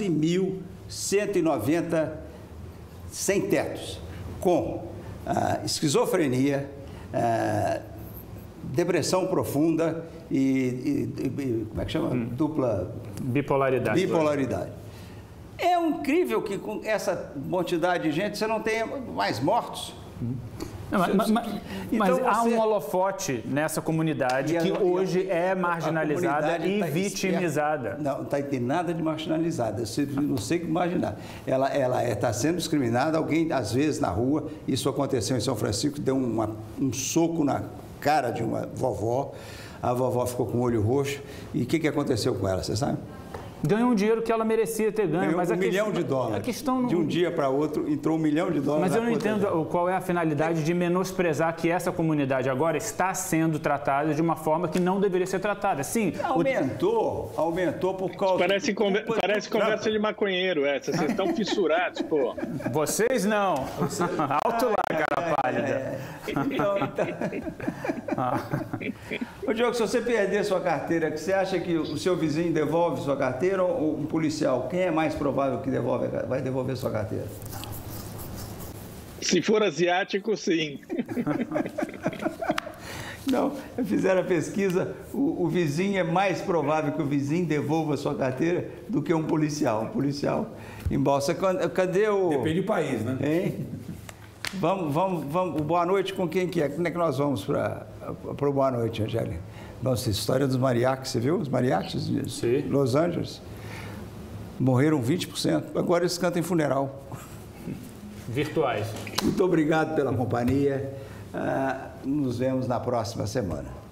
B: 11.190 sem tetos, com esquizofrenia, depressão profunda e como é que chama? Dupla...
H: Bipolaridade.
B: É incrível que com essa quantidade de gente você não tenha mais mortos.
H: Mas há um holofote nessa comunidade que hoje é marginalizada e vitimizada.
B: Não tem nada de marginalizada. Eu não sei o que imaginar. Ela está sendo discriminada. Alguém, às vezes, na rua, isso aconteceu em São Francisco, deu um soco na cara de uma vovó. A vovó ficou com o olho roxo. E o que aconteceu com ela, você sabe?
H: Ganhou um dinheiro que ela merecia ter ganho.
B: Ganhou
H: mas
B: $1 milhão.
H: A questão não...
B: De um dia para outro, entrou $1 milhão.
H: Mas eu não entendo qual é a finalidade de menosprezar que essa comunidade agora está sendo tratada de uma forma que não deveria ser tratada. Sim,
B: aumentou por causa...
D: Parece conversa de maconheiro essa. Vocês estão fissurados, pô.
H: Vocês não. Alto lá, cara pálida.
B: Ô, Diogo, se você perder sua carteira, você acha que o seu vizinho devolve sua carteira ou um policial? Quem é mais provável que vai devolver sua carteira?
D: Se for asiático, sim.
B: Não, fizeram a pesquisa, o vizinho é mais provável que o vizinho devolva sua carteira do que um policial. Um policial embolsa. Cadê o...
F: Depende do país, né?
B: Hein? Vamos, boa noite com quem que é? Como é que nós vamos para o boa noite, Angélica? Nossa, história dos mariachis, você viu? Os mariachis de Los Angeles morreram 20%. Agora eles cantam em funeral.
H: Virtuais.
B: Muito obrigado pela companhia. Nos vemos na próxima semana.